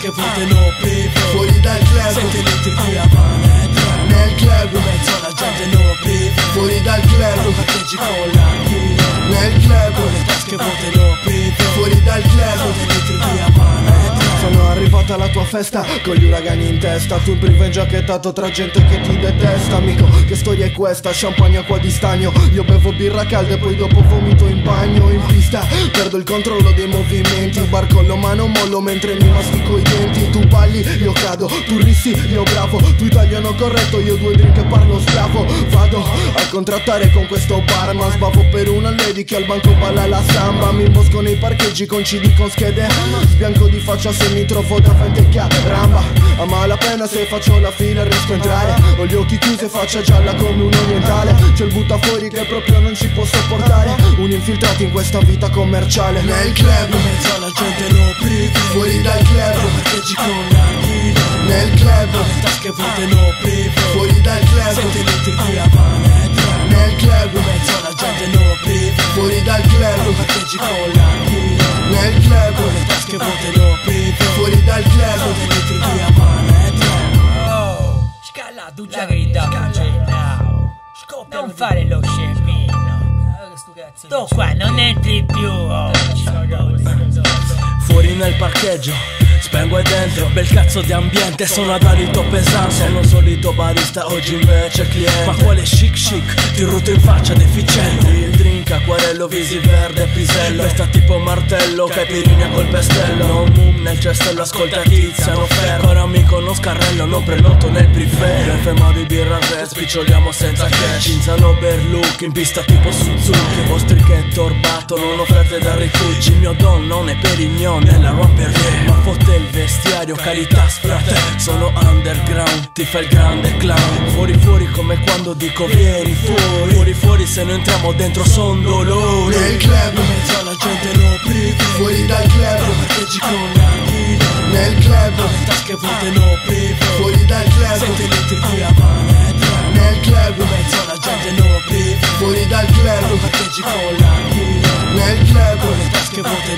tasche vuote no prive. Fuori dal club, 7 litri di Havana e 3 nel club, in mezzo alla gente no prive. fuori dal club, Parcheggi con la china, nel club, con le tasche vuote no prive. fuori dal club. 7 litri di Havana e 3. Sono arrivato alla tua festa con gli uragani in testa, tu in privo ingiacchettato tra gente che ti detesta. Amico, che storia è questa? Champagne, acqua di stagno. Io bevo birra calda e poi dopo vomito in bagno. In pista perdo il controllo dei movimenti, barcollo ma non mollo mentre mi mastico i denti. Tu balli, io cado, tu rissi, io bravo, tu italiano corretto, io 2 drink e parlo sclavo. Vado a contrattare con questo barman, sbavo per una lady che al banco balla la samba. Mi imbosco nei parcheggi con CD con schede, sbianco di faccia se mi trovo davanti che ramba. A malapena se faccio la fila riesco a entrare, ho gli occhi chiusi e faccia gialla come un orientale. C'è il butta fuori che proprio non ci può sopportare, un infiltrato in questa vita commerciale. Nel club, In mezzo alla gente no prive. fuori dal club, Parcheggi con la china, nel club, con le tasche vuote no prive. fuori dal 7 club, litri di Havana e 3 nel club, in mezzo alla gente no prive. fuori dal club, Parcheggi con la china, nel con club, le tasche vuote no prive. fuori dal club. 7 litri di Havana e 3. Oh, scala tu già grida, non fare lo scemino. Tu qua non entri più. Oh. Fuori nel parcheggio, spengo e dentro, bel cazzo di ambiente, sono ad alito pesante. Sono solito barista, oggi invece cliente. Ma quale chic chic, ti ruto in faccia deficiente. Il drink, acquarello, visi verde, pisello. Festa tipo martello, caipirinha col pestello. Non nel cestello, ascolta Tiziano Ferro. Ora mi conosco Carrello, non prenoto nel privé. FMA di birra al re, spiccioliamo senza cash. Cinzano Berluc, in pista tipo Suzuki. Ostrichetto orbato, non offerte da rifugi. Il mio don non è Perignon, è la Roi Perrier. Ma fotte il vestiario, Caritas frate. Sono underground, ti fa il grande clown. Fuori fuori come quando dico vieni fuori. Fuori fuori se noi entriamo dentro son dolori. Nel club, In mezzo alla gente no prive. fuori dal club, Parcheggi con la china, nel club, con le tasche vuote no prive. fuori dal 7 club, litri di Havana e 3 nel club, in mezzo alla gente no prive. fuori dal club, Parcheggi con la china, nel con club, le tasche vuote